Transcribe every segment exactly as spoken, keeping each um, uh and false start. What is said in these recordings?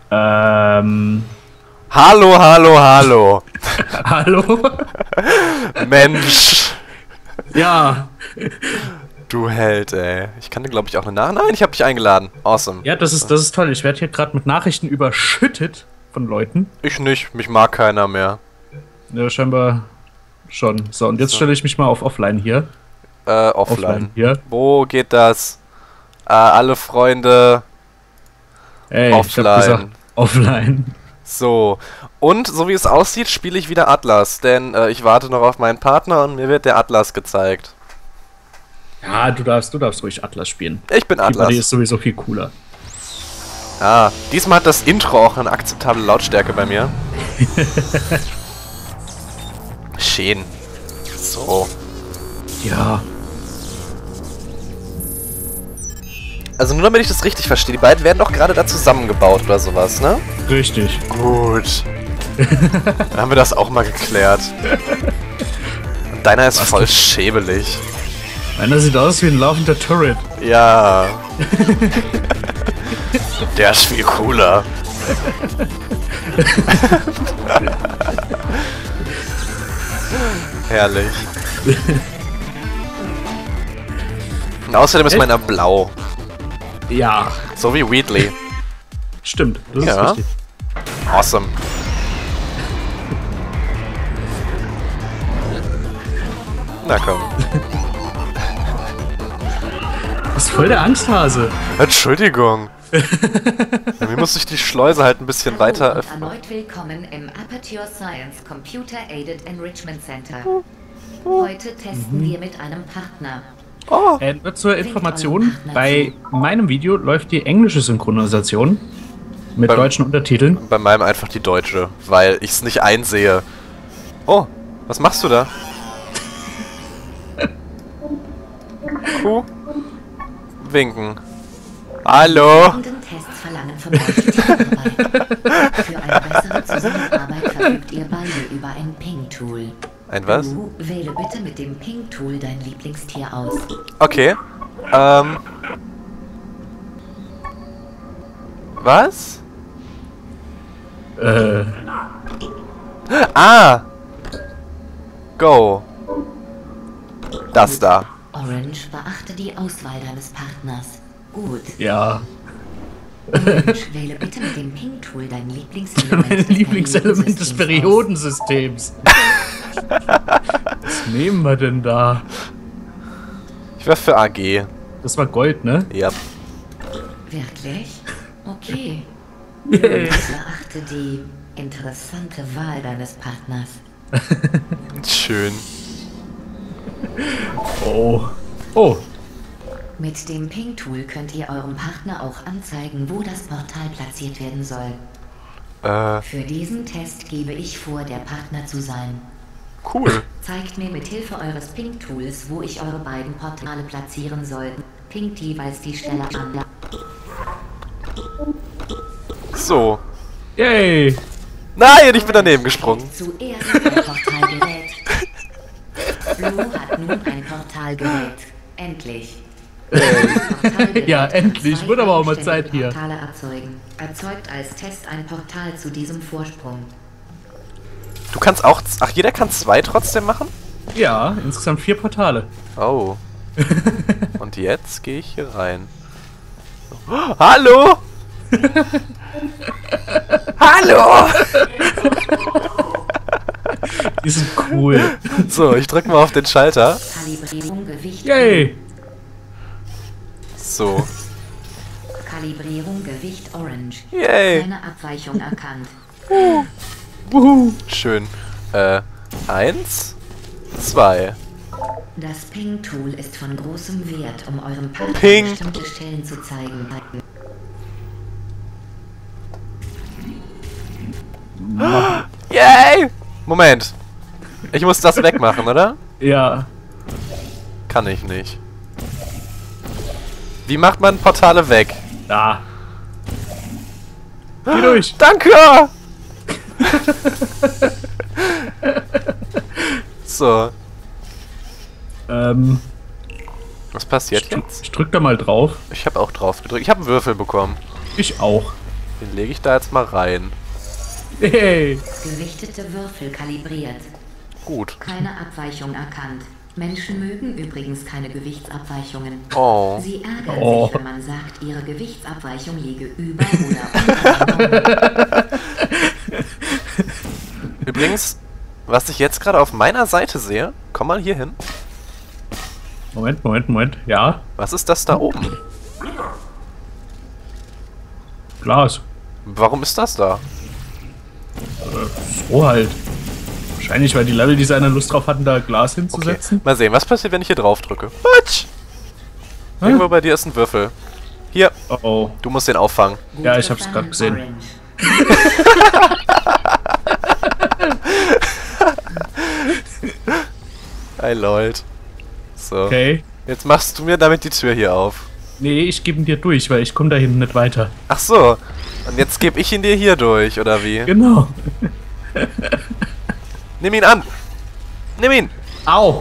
Ähm. Hallo, hallo, hallo. Hallo? Mensch. Ja. Du Held, ey. Ich kann dir, glaube ich, auch eine Nach... Nein, ich habe dich eingeladen. Awesome. Ja, das ist, das ist toll. Ich werde hier gerade mit Nachrichten überschüttet von Leuten. Ich nicht. Mich mag keiner mehr. Ja, scheinbar schon. So, und jetzt So. stelle ich mich mal auf Offline hier. Äh, offline. Offline hier. Wo geht das? Äh, alle Freunde... Ey, Offline. ich hab gesagt, offline. So. Und, so wie es aussieht, spiele ich wieder Atlas. Denn äh, ich warte noch auf meinen Partner und mir wird der Atlas gezeigt. Ja, du darfst, du darfst ruhig Atlas spielen. Ich bin Atlas. Die ist sowieso viel cooler. Ah, diesmal hat das Intro auch eine akzeptable Lautstärke bei mir. Schön. So. Ja. Also nur damit ich das richtig verstehe, die beiden werden doch gerade da zusammengebaut oder sowas, ne? Richtig. Gut. Dann haben wir das auch mal geklärt. Und deiner ist Was voll du- schäbelig. Einer sieht aus wie ein laufender Turret. Ja. Der ist viel cooler. Herrlich. Und außerdem ist Echt? meiner blau. Ja. So wie Wheatley. Stimmt, das Ja. ist richtig. Awesome. Na komm. Du bist voll der Angsthase. Entschuldigung. Mir muss ich die Schleuse halt ein bisschen weiter Und öffnen. erneut willkommen im Aperture Science Computer Aided Enrichment Center. Heute testen wir mit einem Partner. Oh, Äh, nur zur Information, bei meinem Video läuft die englische Synchronisation mit Beim- deutschen Untertiteln. bei meinem einfach die deutsche, weil ich es nicht einsehe. Oh, was machst du da? Kuh? Winken. Hallo? Folgenden Tests verlangen von euch Teamarbeit. Für eine bessere Zusammenarbeit verfügt ihr beide über ein Ping-Tool. Ein was? Du wähle bitte mit dem Ping-Tool dein Lieblingstier aus. Okay. Ähm. Was? Äh, Ah! Go. Das da. Orange, beachte die Auswahl deines Partners. Gut. ja. Orange, wähle bitte mit dem Ping-Tool dein Lieblingselement Mein Lieblingselement des Periodensystems Periodensystems. Was nehmen wir denn da? Ich war für A G. Das war Gold, ne? Ja. aus. Wirklich? Okay. Yay. Beachte die interessante Wahl deines Partners. Schön. Oh. Oh. Mit dem Ping-Tool könnt ihr eurem Partner auch anzeigen, wo das Portal platziert werden soll. Äh, Für diesen Test gebe ich vor, der Partner zu sein. cool. Zeigt mir mit Hilfe eures Ping-Tools, wo ich eure beiden Portale platzieren soll. Pinkt jeweils die Stelle an. So. Yay. Nein, ich bin daneben gesprungen. Zuerst ein Portalgerät. Blue hat nun ein Portalgerät. Endlich. Portalgerät Ja, kann endlich. zwei Wird aber auch mal eigenständige Zeit hier. Portale erzeugen. Erzeugt als Test ein Portal zu diesem Vorsprung. Du kannst auch... z- Ach, jeder kann zwei trotzdem machen? Ja, insgesamt vier Portale. Oh. Und jetzt gehe ich hier rein. Oh, hallo? Hallo? Die sind cool. So, ich drück mal auf den Schalter. Kalibrierung Gewicht. Yay. So. Kalibrierung Gewicht Orange. Yay. Keine Abweichung erkannt. Wuhu. Schön. Äh, eins, zwei. Das Ping-Tool ist von großem Wert, um eurem Partner Ping. bestimmte Stellen zu zeigen. Yay! Moment. Ich muss das wegmachen, oder? Ja. Kann ich nicht. Wie macht man Portale weg? Da. Geh durch. Danke! So. Ähm, Was passiert ich, drück- jetzt? ich drück da mal drauf. Ich habe auch drauf gedrückt. Ich habe einen Würfel bekommen. Ich auch. Den lege ich da jetzt mal rein. Hey. Gewichtete Würfel kalibriert. Gut. Keine Abweichung erkannt. Menschen mögen übrigens keine Gewichtsabweichungen. Oh. Sie ärgern Oh. sich, wenn man sagt, ihre Gewichtsabweichung liege über oder unter. Übrigens, was ich jetzt gerade auf meiner Seite sehe, komm mal hier hin. Moment, Moment, Moment. Ja, Was ist das da oben? Glas. Warum ist das da? So halt. Wahrscheinlich, weil die Leveldesigner Lust drauf hatten, da Glas Okay. hinzusetzen. Mal sehen, was passiert, wenn ich hier drauf drücke. Hutsch! Irgendwo bei dir ist ein Würfel. Hier, Oh, oh. du musst den auffangen. Ja, ich hab's grad gesehen. Hey, Leute. So. Okay. Jetzt machst du mir damit die Tür hier auf. Nee, ich gebe ihn dir durch, weil ich komme da hinten nicht weiter. Ach so. Und jetzt gebe ich ihn dir hier durch, oder wie? Genau. Nimm ihn an! Nimm ihn! Au!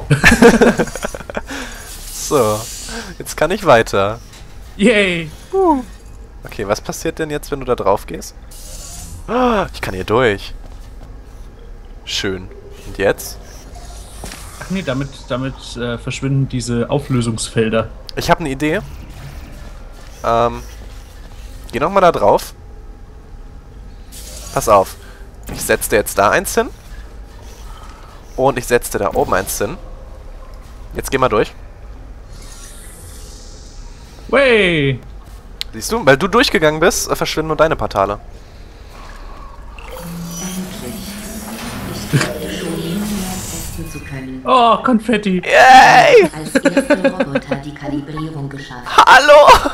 So. Jetzt kann ich weiter. Yay! Okay, was passiert denn jetzt, wenn du da drauf gehst? Ah, ich kann hier durch. Schön. Und jetzt? Ach nee, damit, damit äh, verschwinden diese Auflösungsfelder. Ich habe eine Idee. Ähm. Geh nochmal da drauf. Pass auf. Ich setze dir jetzt da eins hin. Und ich setze dir da oben eins hin. Jetzt geh mal durch. Way! Siehst du? Weil du durchgegangen bist, äh, verschwinden nur deine Portale. Endlich. Ich dachte schon, nie mehr testen zu können. Oh, Konfetti! Yay! Als erster Roboter die Kalibrierung geschafft. Hallo!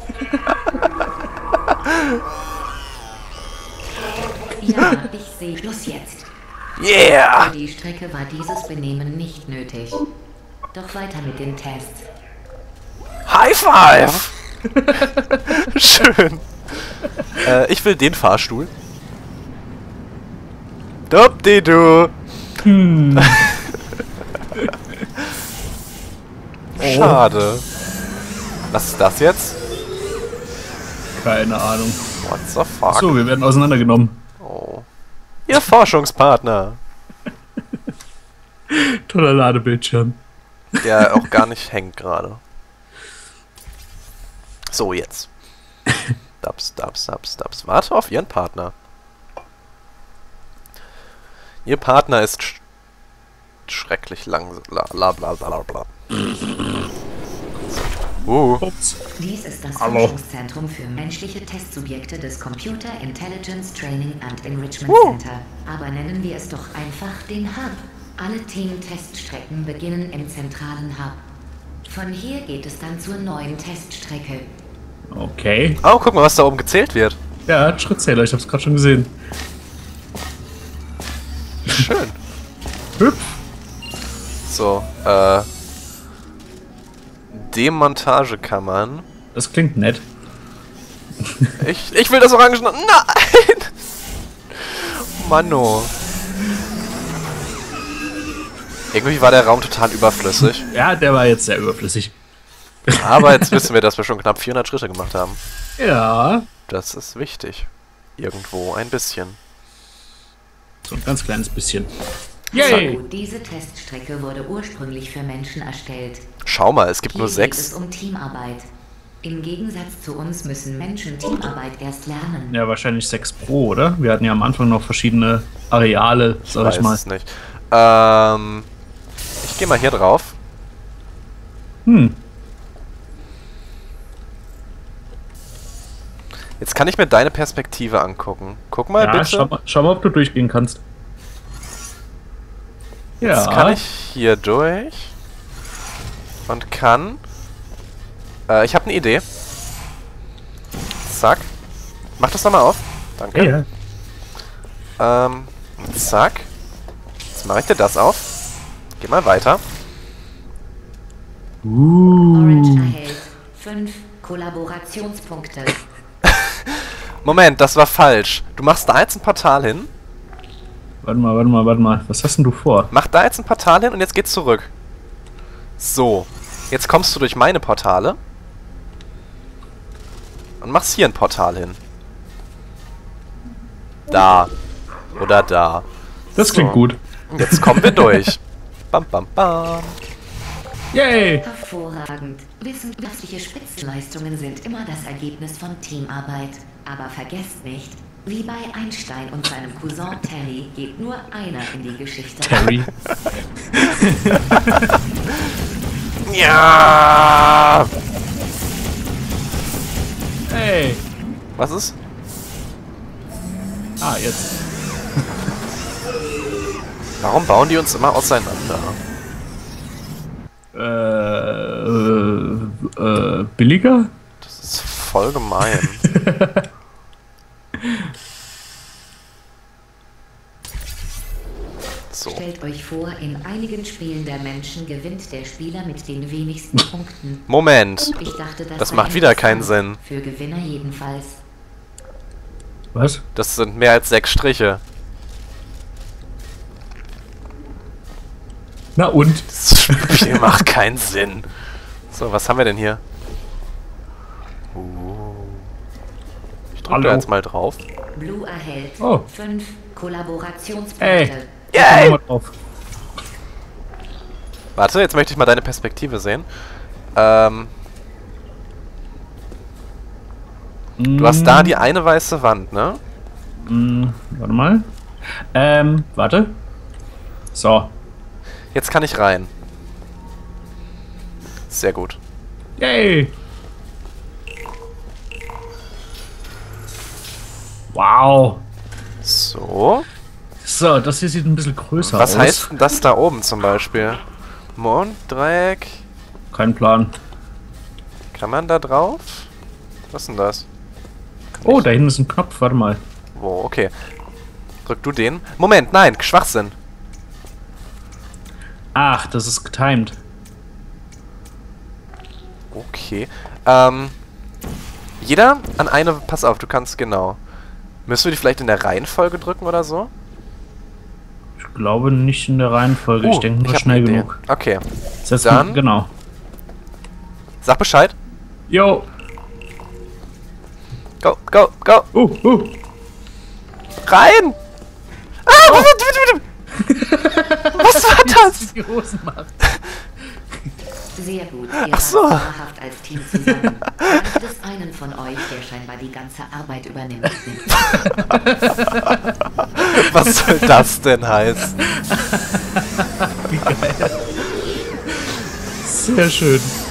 Ja, ich sehe. Schluss jetzt. Yeah! Für die Strecke war dieses Benehmen nicht nötig. Doch weiter mit den Tests. High Five! Schön. Äh, ich will den Fahrstuhl. Dupdi-du! Hm. Schade. Was ist das jetzt? Keine Ahnung. What the fuck? So, wir werden auseinandergenommen. Oh. Ihr Forschungspartner. Toller Ladebildschirm. Der auch gar nicht hängt gerade. So, jetzt. Dubs, dubs, dubs, dubs. Warte auf ihren Partner. Ihr Partner ist sch schrecklich langsam. Bla bla bla bla bla. Uh. Ups. Dies ist das Hallo. Forschungszentrum für menschliche Testsubjekte des Computer Intelligence Training and Enrichment Uh. Center. Aber nennen wir es doch einfach den Hub. Alle Team-Teststrecken beginnen im zentralen Hub. Von hier geht es dann zur neuen Teststrecke. Okay. Oh, guck mal, was da oben gezählt wird. Ja, Schrittzähler, ich hab's gerade schon gesehen. Schön. Hüpf. So, äh. Demontagekammern. Das klingt nett. Ich, ich will das Orange. Nein! Mano. Irgendwie war der Raum total überflüssig. Ja, der war jetzt sehr überflüssig. Aber jetzt wissen wir, dass wir schon knapp vierhundert Schritte gemacht haben. Ja. Das ist wichtig. Irgendwo ein bisschen. So ein ganz kleines bisschen. So, Yay! diese Teststrecke wurde ursprünglich für Menschen erstellt. Schau mal, es gibt Hier nur geht sechs. es um Teamarbeit. Im Gegensatz zu uns müssen Menschen Teamarbeit erst lernen. Ja, wahrscheinlich sechs Pro, oder? Wir hatten ja am Anfang noch verschiedene Areale, sag ich Weiß mal. es nicht. Ähm, ich gehe mal hier drauf. Hm. Jetzt kann ich mir deine Perspektive angucken. Guck mal Ja, bitte. schau mal, schau mal, ob du durchgehen kannst. Jetzt Ja. kann ich hier durch. Und kann... Äh, ich habe eine Idee. Zack. Mach das nochmal auf. Danke. Ja. Ähm, zack. Jetzt mache ich dir das auf. Geh mal weiter. Uh. Orange erhält fünf Kollaborationspunkte. Moment, das war falsch. Du machst da jetzt ein Portal hin. Warte mal, warte mal, warte mal. Was hast denn du vor? Mach da jetzt ein Portal hin und jetzt geht's zurück. So. Jetzt kommst du durch meine Portale. Und machst hier ein Portal hin. Da. Oder da. Das klingt So. gut. Jetzt kommen wir durch. Bam, bam, bam. Yay! Hervorragend. Wissenschaftliche Spitzenleistungen sind immer das Ergebnis von Teamarbeit. Aber vergesst nicht, wie bei Einstein und seinem Cousin Terry geht nur einer in die Geschichte. Terry. Ja! Hey! Was ist? Ah, jetzt. Warum bauen die uns immer auseinander? Äh, äh, billiger? Das ist voll gemein. So. Stellt euch vor, in einigen Spielen der Menschen gewinnt der Spieler mit den wenigsten Punkten. Moment. Ich dachte, das Das sei macht wieder keinen interessant. Sinn. Für Gewinner jedenfalls. Was? Das sind mehr als sechs Striche. Na und? Das Spiel macht keinen Sinn. So, was haben wir denn hier? Uh. Ich drücke da Hallo. jetzt mal drauf. Blue erhält Oh. fünf Kollaborationspunkte. Ey. Yay! Mal drauf. Warte, jetzt möchte ich mal deine Perspektive sehen. Ähm, du hast da die eine weiße Wand, ne? Mm, warte mal. Ähm, warte. So. Jetzt kann ich rein. Sehr gut. Yay! Wow. So. So, das hier sieht ein bisschen größer Was aus. heißt denn das da oben zum Beispiel? Monddreieck. Kein Plan. Kann man da drauf? Was ist denn das? Oh, da hinten ist ein Knopf. Warte mal. Wo, okay. Drück du den. Moment, nein, Schwachsinn. Ach, das ist getimed. Okay. Ähm. Jeder an eine. Pass auf, du kannst genau. Müssen wir die vielleicht in der Reihenfolge drücken oder so? Ich glaube nicht in der Reihenfolge. ich Uh, denke nur hab schnell eine Idee. genug. Okay. Setz Dann- mal- Genau. Sag Bescheid. Jo. Go, go, go. Uh, uh. Rein! Ah, oh. Was war das? Die Hosen macht. Sehr gut. Ihr Ach so. wart dauerhaft als Team zusammen. Dann gibt es einen von euch, der scheinbar die ganze Arbeit übernimmt. Was soll das denn heißen? Sehr schön.